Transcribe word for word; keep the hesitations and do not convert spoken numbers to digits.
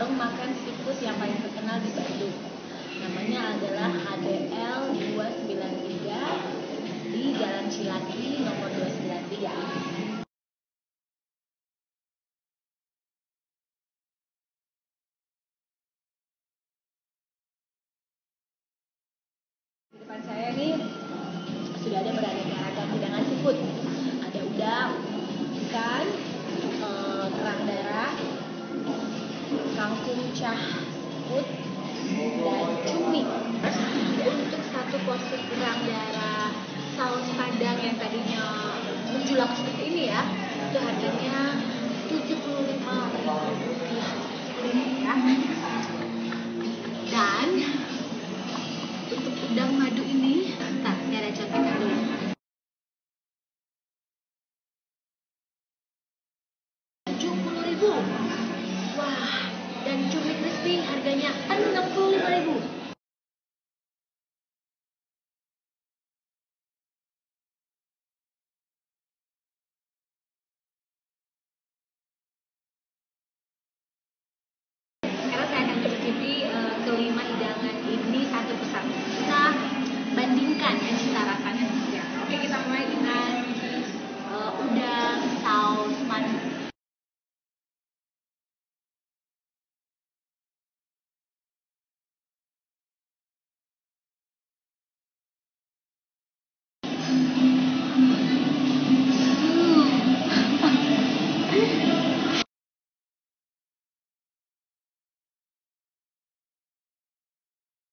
warung makan seafood yang paling terkenal di Bandung. Namanya adalah H D L dua sembilan tiga di Jalan Cilaki nomor dua sembilan tiga. Di depan saya nih sudah ada beraneka ragam hidangan seafood. Ada udang, ikan, eh, kerang darah, kangkung cah seafood, dan cumi. Untuk satu porsi kerang darah saus padang yang tadinya menjulang seperti ini ya, itu harganya tujuh puluh lima ribu rupiah. Ya. Dan untuk udang madu ini, bentar, ini ada contekan dulu. tujuh puluh ribu. Wah, dan cumi crispy harganya enam puluh lima ribu.